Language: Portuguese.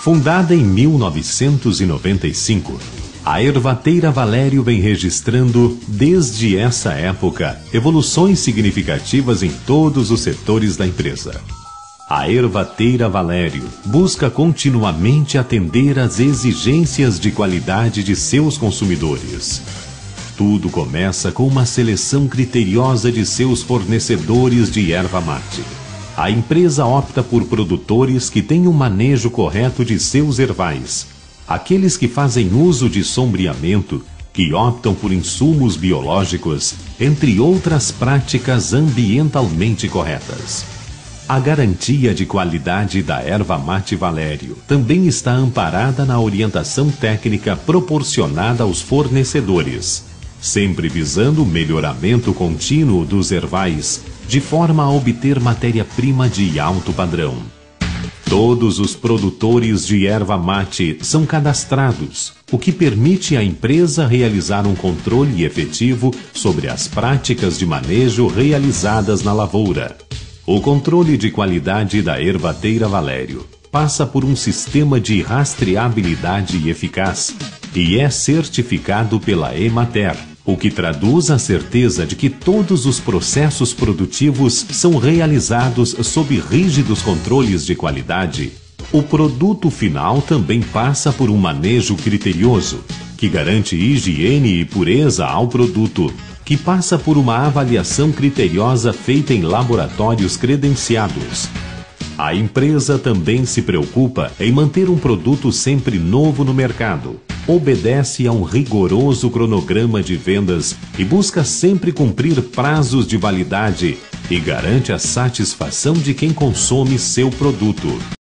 Fundada em 1995, a Ervateira Valério vem registrando, desde essa época, evoluções significativas em todos os setores da empresa. A Ervateira Valério busca continuamente atender às exigências de qualidade de seus consumidores. Tudo começa com uma seleção criteriosa de seus fornecedores de erva mate. A empresa opta por produtores que têm um manejo correto de seus ervais, aqueles que fazem uso de sombreamento, que optam por insumos biológicos, entre outras práticas ambientalmente corretas. A garantia de qualidade da erva mate Valério também está amparada na orientação técnica proporcionada aos fornecedores, sempre visando o melhoramento contínuo dos ervais, de forma a obter matéria-prima de alto padrão. Todos os produtores de erva mate são cadastrados, o que permite à empresa realizar um controle efetivo sobre as práticas de manejo realizadas na lavoura. O controle de qualidade da Ervateira Valério passa por um sistema de rastreabilidade eficaz e é certificado pela Emater, o que traduz a certeza de que todos os processos produtivos são realizados sob rígidos controles de qualidade. O produto final também passa por um manejo criterioso, que garante higiene e pureza ao produto, que passa por uma avaliação criteriosa feita em laboratórios credenciados. A empresa também se preocupa em manter um produto sempre novo no mercado, obedece a um rigoroso cronograma de vendas e busca sempre cumprir prazos de validade e garante a satisfação de quem consome seu produto.